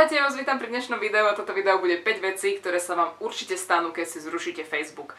Ahojte, ja vás vítam pri dnešnom videu a toto video bude 5 vecí, ktoré sa vám určite stanú, keď si zrušíte Facebook.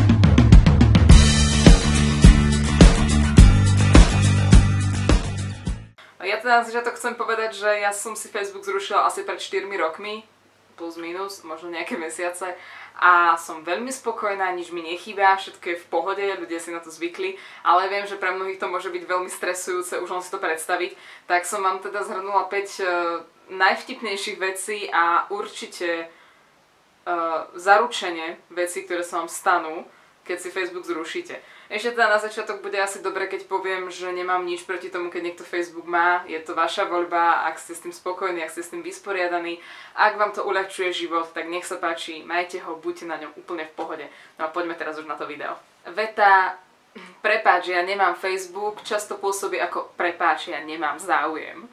Ja teda na začiatok chcem povedať, že ja som si Facebook zrušila asi pred 4 rokmi, plus minus, možno nejaké mesiace, a som veľmi spokojná, nič mi nechýba, všetko je v pohode, ľudia si na to zvykli, ale viem, že pre mnohých to môže byť veľmi stresujúce, už len si to predstaviť, tak som vám teda zhrnula 5 najvtipnejších vecí a určite zaručenie vecí, ktoré sa vám stanú, keď si Facebook zrušíte. Ešte teda na začiatok bude asi dobre, keď poviem, že nemám nič proti tomu, keď niekto Facebook má. Je to vaša voľba, ak ste s tým spokojní, ak ste s tým vysporiadaní. Ak vám to uľahčuje život, tak nech sa páči, majte ho, buďte na ňom úplne v pohode. No a poďme teraz už na to video. Veta prepáč, ja nemám Facebook často pôsobí ako prepáč, ja nemám záujem.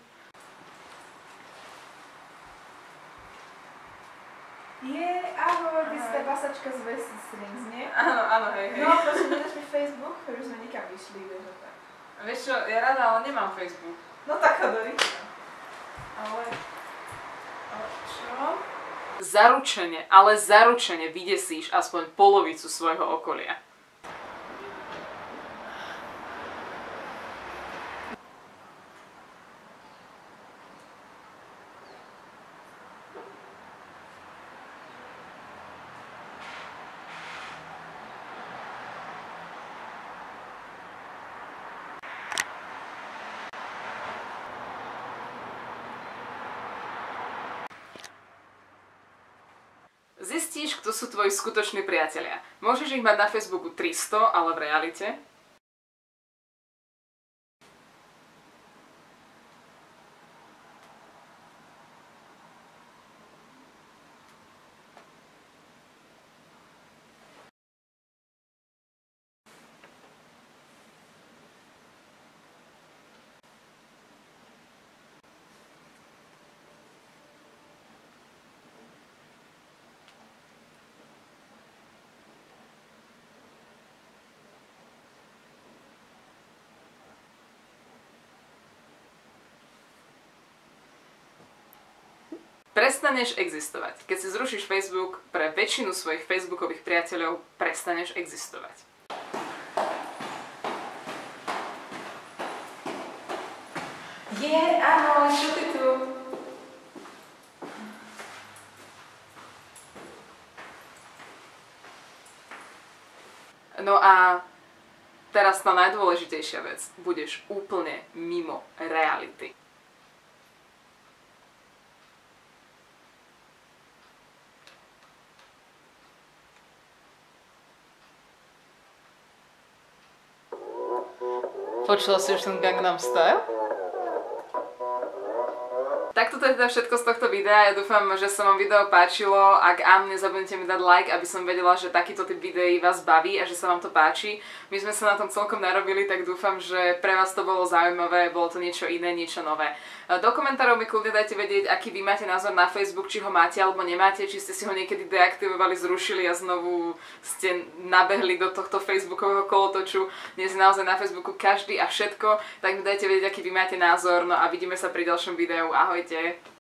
Ahoj, ty si tá pasačka z Vesty Strings, nie? Áno, hej. No, prečo nedáš mi Facebook? Už sme nikam vyšli, vieš o tak. Vieš čo, ja rada, ale nemám Facebook. No tak ho dori. Ale čo? Zaručene vydesíš aspoň polovicu svojho okolia. Zistíš, kto sú tvoji skutoční priatelia. Môžeš ich mať na Facebooku 300, ale v realite prestaneš existovať. Keď si zrušíš Facebook, pre väčšinu svojich facebookových priateľov prestaneš existovať. Ahoj, čo ty tu? No a teraz tá najdôležitejšia vec. Budeš úplne mimo reality. Počula si už ten Gangnam Style? Tak toto je teda všetko z tohto videa, ja dúfam, že sa vám video páčilo, ak áno, nezabudnite mi dať like, aby som vedela, že takýto typ videí vás baví a že sa vám to páči. My sme sa na tom celkom narobili, tak dúfam, že pre vás to bolo zaujímavé, bolo to niečo iné, niečo nové. Do komentárov mi kľudne dajte vedieť, aký vy máte názor na Facebook, či ho máte alebo nemáte, či ste si ho niekedy deaktivovali, zrušili a znovu ste nabehli do tohto facebookového kolotoču. Dnes je naozaj na Facebooku každý a všetko, tak mi dajte vedieť, aký vy máte názor, no a vidíme sa pri ďalšom videu. Ahojte!